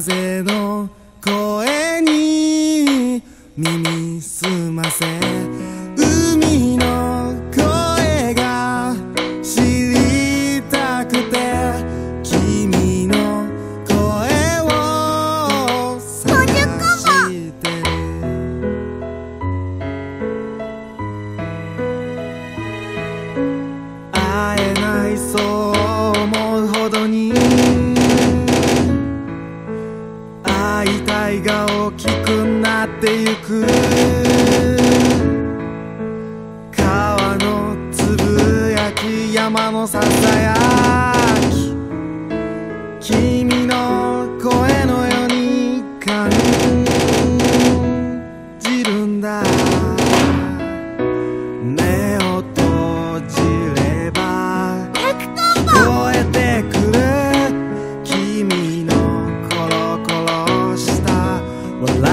風の声に耳すませ、海の声が知りたくて、君の声を探してる。会えないそう思うほどに会いたいが大きくなってゆく。川のつぶやき、山のささやき、君の声のように感じるんだ。目を閉じれば聞こえてくる君のコロコロした笑